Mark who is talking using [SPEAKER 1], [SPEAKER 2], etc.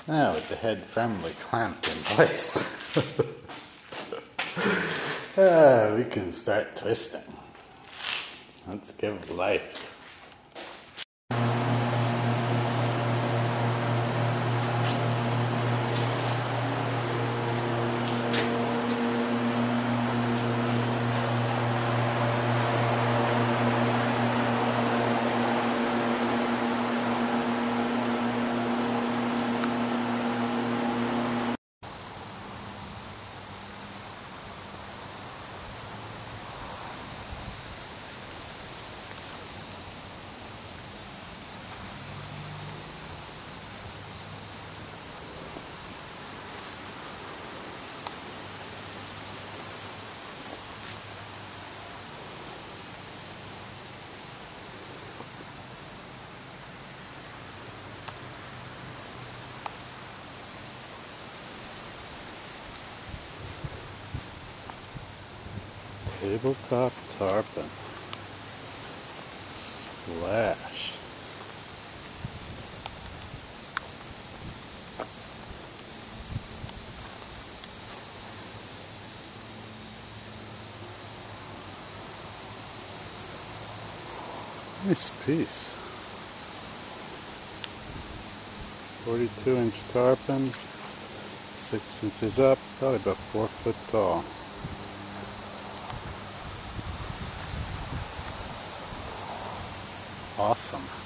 [SPEAKER 1] Now with the head firmly clamped in place, we can start twisting. Let's give life. Tabletop tarpon. Splash. Nice piece. 42-inch tarpon, 6 inches up, probably about 4 foot tall. Awesome.